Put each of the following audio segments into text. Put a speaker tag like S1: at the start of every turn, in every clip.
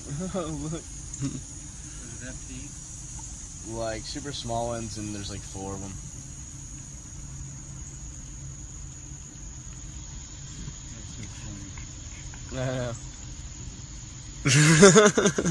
S1: Look.
S2: Is that teeth?
S1: Like super small ones, and there's like 4 of them.
S2: That's so funny.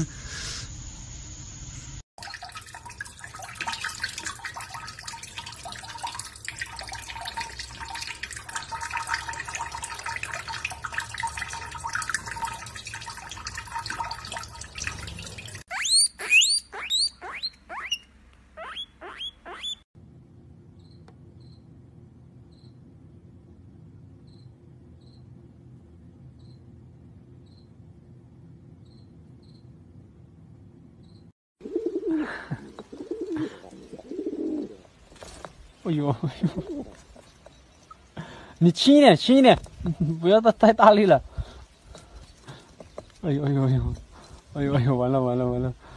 S1: I know.
S3: 哎呦哎呦！你轻一点，轻一点，不要太大力了。哎呦哎呦哎呦！哎呦哎呦！完了完了完了！